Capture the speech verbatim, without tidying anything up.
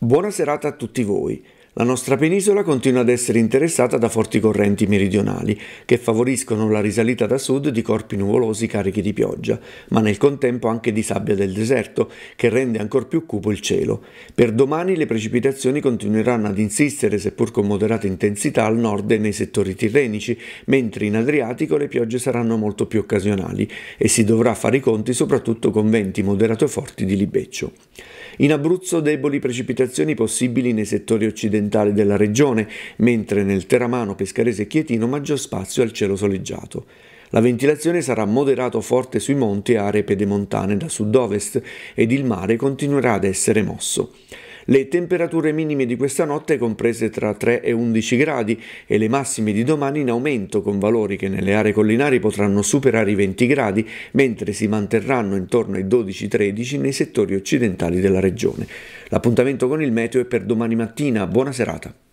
Buona serata a tutti voi. La nostra penisola continua ad essere interessata da forti correnti meridionali che favoriscono la risalita da sud di corpi nuvolosi carichi di pioggia, ma nel contempo anche di sabbia del deserto che rende ancor più cupo il cielo. Per domani le precipitazioni continueranno ad insistere, seppur con moderata intensità, al nord e nei settori tirrenici, mentre in Adriatico le piogge saranno molto più occasionali e si dovrà fare i conti soprattutto con venti moderato forti di libeccio. In Abruzzo deboli precipitazioni possibili nei settori occidentali della regione, mentre nel teramano pescarese e chietino maggior spazio al cielo soleggiato. La ventilazione sarà moderato forte sui monti e aree pedemontane da sud-ovest ed il mare continuerà ad essere mosso. Le temperature minime di questa notte comprese tra tre e undici gradi e le massime di domani in aumento, con valori che nelle aree collinari potranno superare i venti gradi, mentre si manterranno intorno ai dodici tredici nei settori occidentali della regione. L'appuntamento con il meteo è per domani mattina. Buona serata.